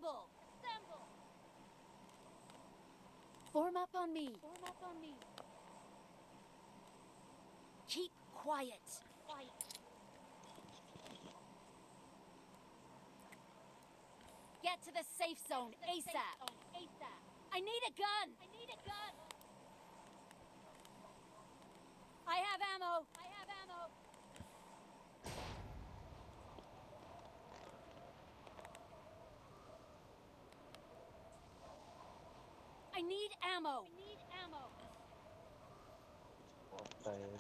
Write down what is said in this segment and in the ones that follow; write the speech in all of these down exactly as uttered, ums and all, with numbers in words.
Assemble! Assemble! Form up on me. Form up on me. Keep quiet. Quiet. Get to the safe zone ASAP. ASAP. I need a gun. I need a gun. I have ammo. I have ammo. I need ammo. I need ammo. What the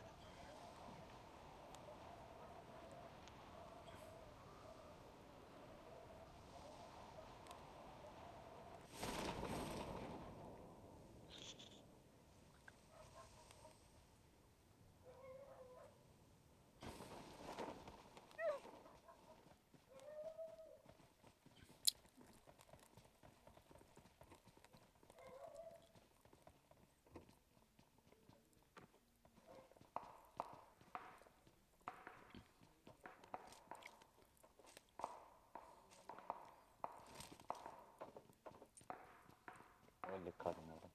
hell लिखा था मेरा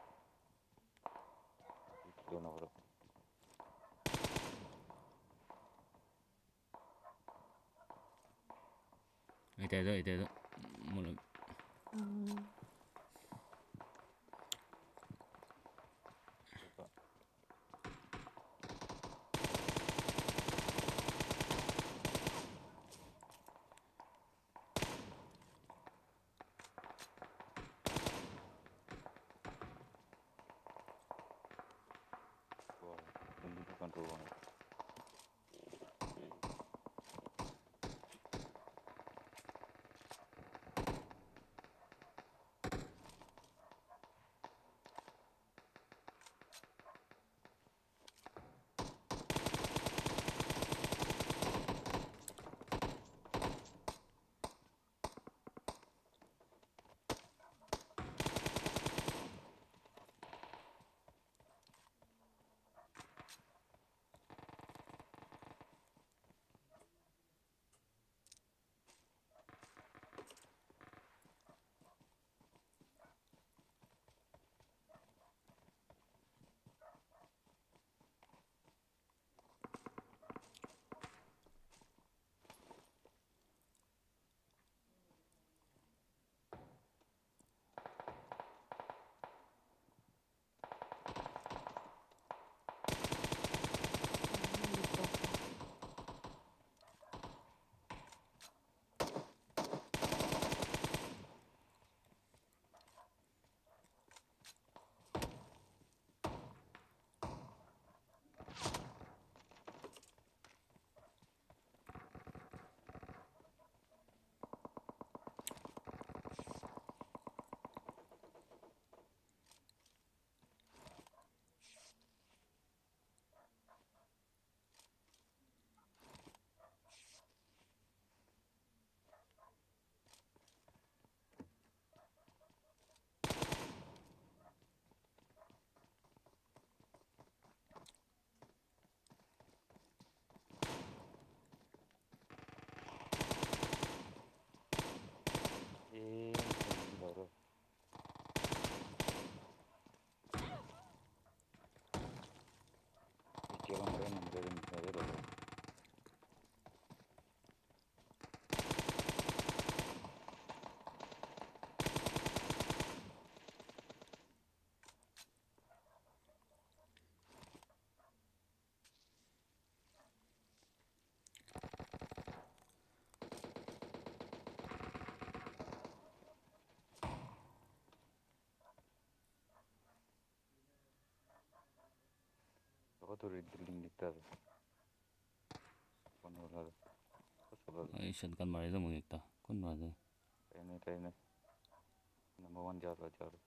क्यों ना हो Ito, ito, ito, ito. Muna. Control होना ये बारो ये हमारे नंबर नंबर बारो बहुत दूर बिल्डिंग दिखता है कौन वाला Ay, shotgun marido mo ito. Kun ba ito? Train train number one जा रहा जा रहा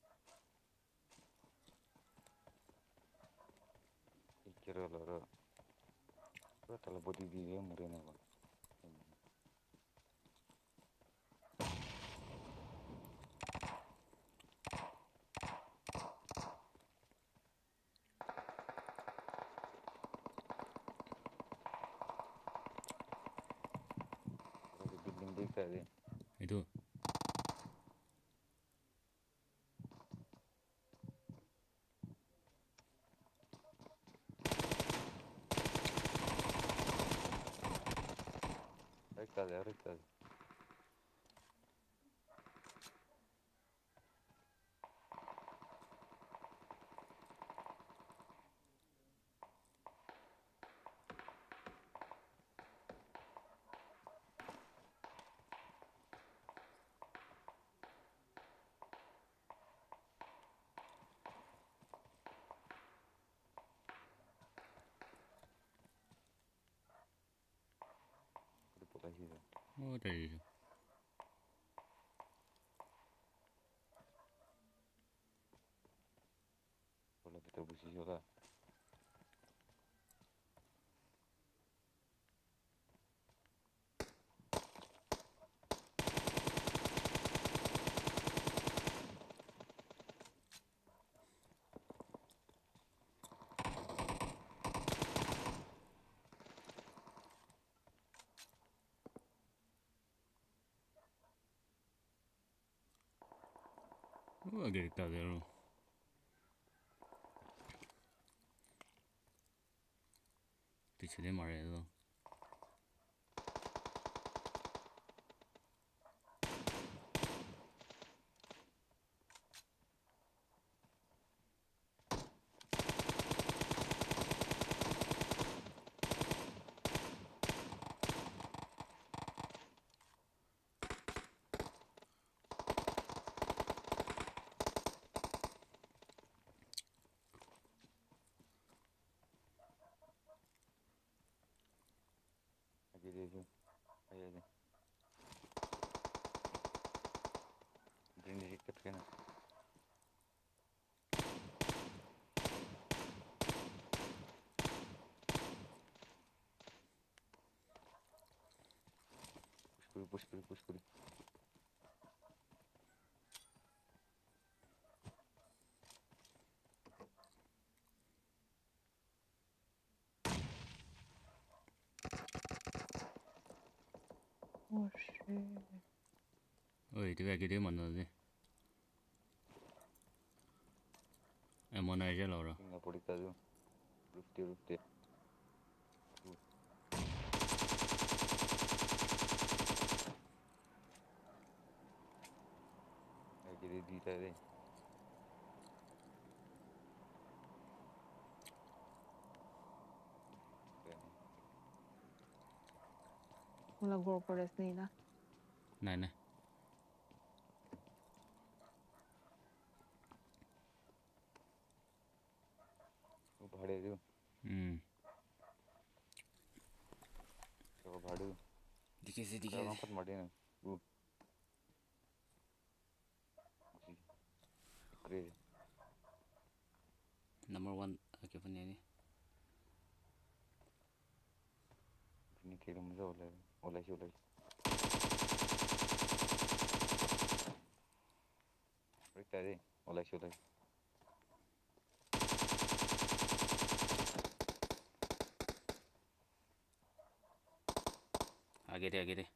एक किलो लो Hasta la body vive morena ba. Building देखता है Itu. देखता है देखता है por ahí है Oh, dari. por la que busi juga Oh, agak kita dulu. Piche de maredo. aquí de eso ahí ahí जिंदगी कट ना push push push push push Oh shit. Oh, itu agak dia mana sih? Eh, mana aja lah orang. nggak boleh tahu rufte rufte lagi di di tadi Mula go por snida. Này này. वो भाड़े दो Hmm. वो भाड़े Dikit sih dikit. क्या कौन मटे ना वो अरे Number one, okay pun ini. ini kira masa oleh oleh sih oleh break tadi oleh sih oleh Agak deh, agak deh.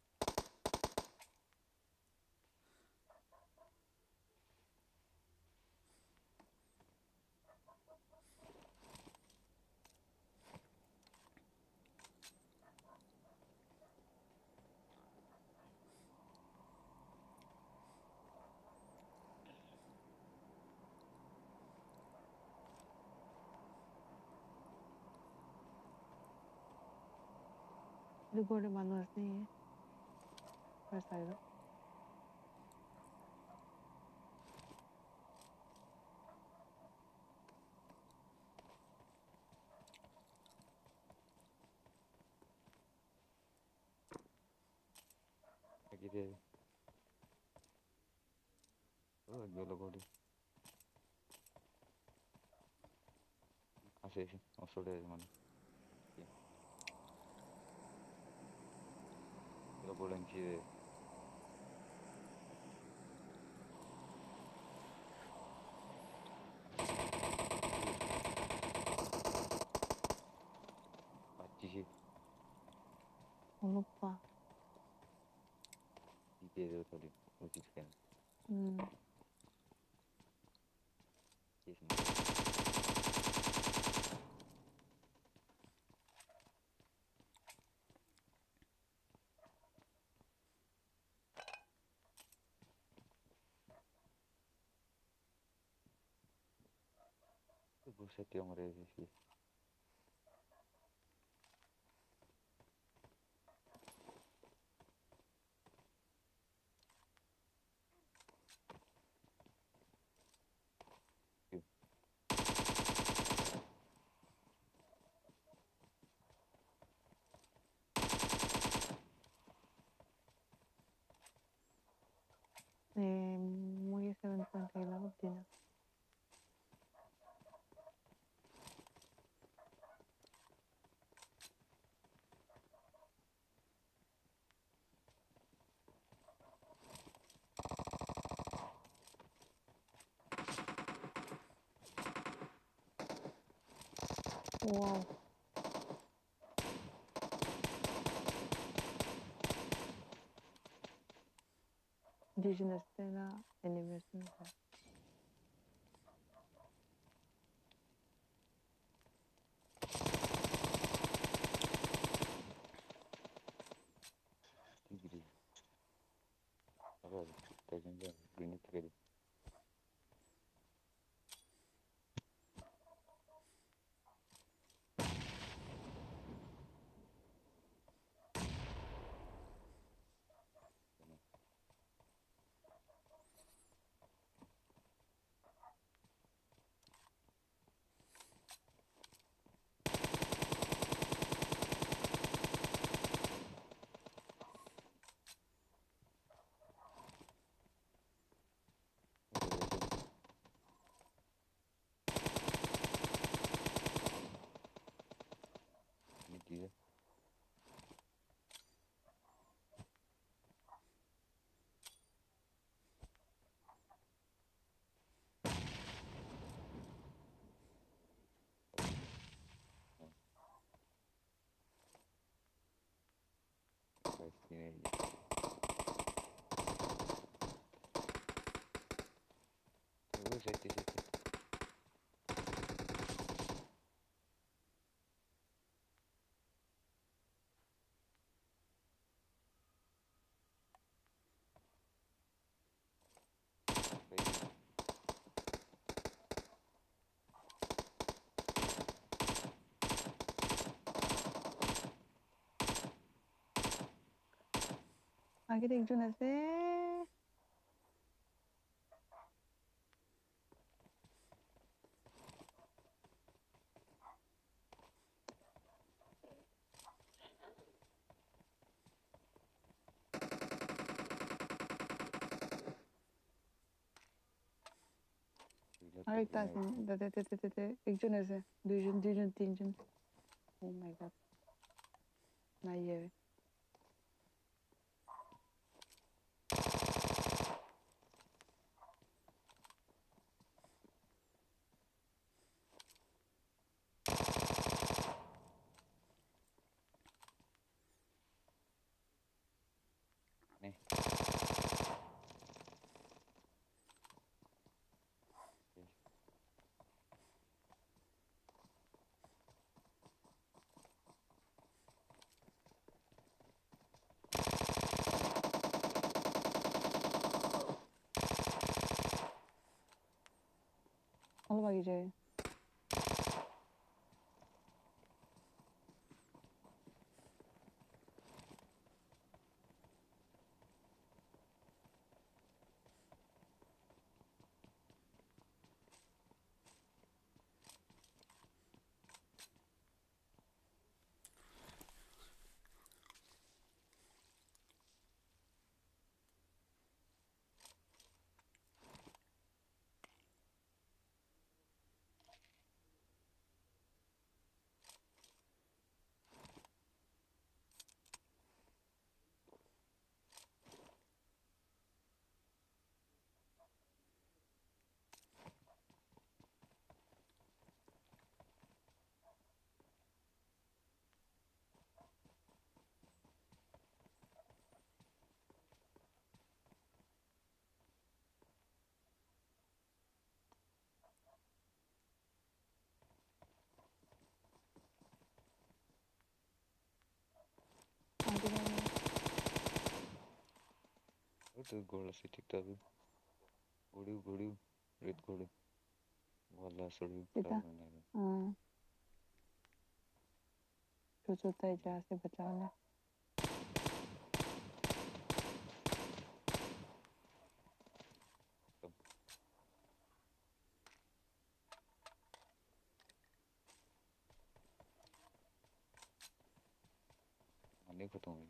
Du går det manuellt ni. Vad säger du? lagi deh oh jual logo deh asih sih oh sudah mana lo volunteer. 맞지? 안 오빠. 이게 소리 어디 있어? 음. Você tem um resistir. Eh, muy ese encuentro y la rutina. Wow. Dici stella e ne versano. Tigre. Agora, tá vendo? Bonito que ele. Mentira. Vai sim aí. Eu já te disse. আগের একজন আছে আরেকটা আছে দাদা দাদা দাদা একজন আছে দুইজন দুইজন তিনজন ও মাই গড নাই যাবে 네. অলবাগিছে गोल से टिकता भी घोड़ी घोड़ी रेत घोड़ी वाला सड़ी सीधा हाँ जो होता है जहाँ से बचा ले आने खत्म हुई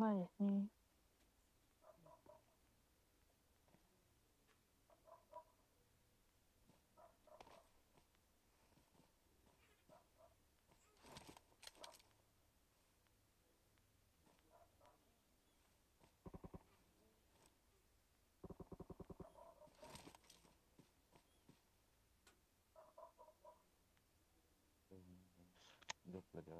가야지. झोप लगा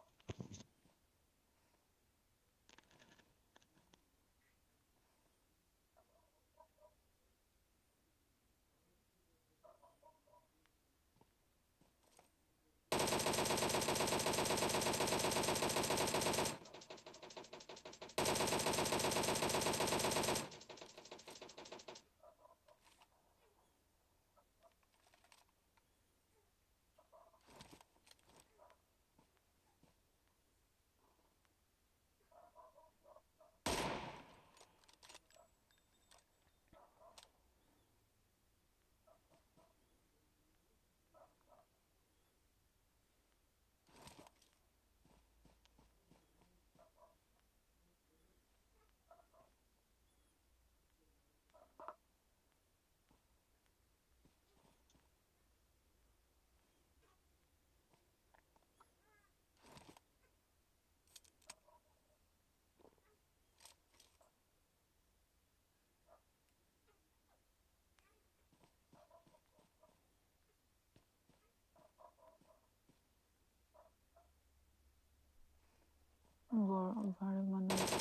이걸 말을 만들었지.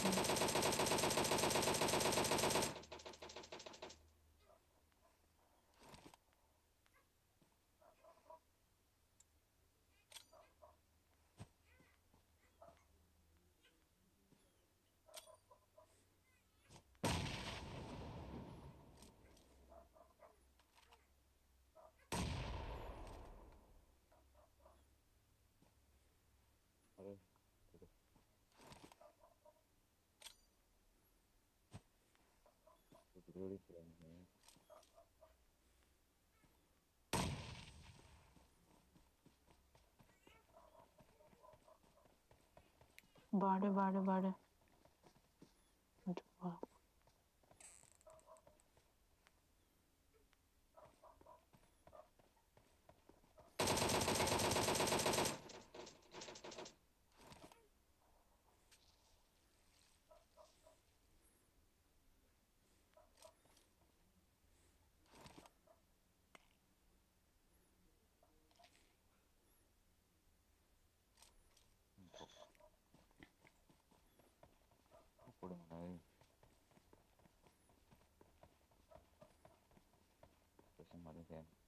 अरे थोड़ी पुरानी है 말해 말해 말해. 좋아. पुराना है कैसे मारे थे